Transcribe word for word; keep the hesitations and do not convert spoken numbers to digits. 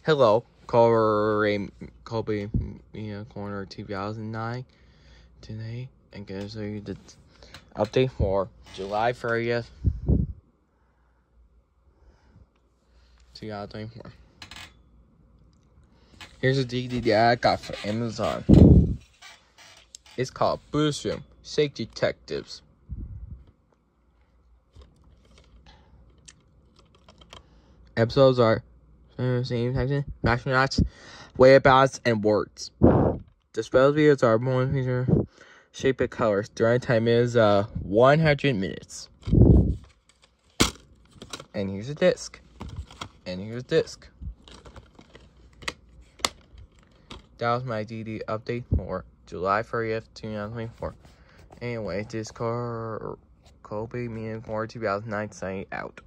Hello, Kobe, Kobe Media Corner two thousand nine. Today, I'm going to show you the update for July thirtieth, two thousand twenty-four. Here's a D V D I got from Amazon. It's called Boostrum Shake Detectives. Episodes are same section, astronauts, whereabouts, and words. The spell videos are more feature shape of colors. The running time is uh one hundred minutes. And here's a disc. And here's a disc. That was my D D update for July thirtieth, two thousand twenty-four. Anyway, this car Kobe Media Corner two thousand nine signing out.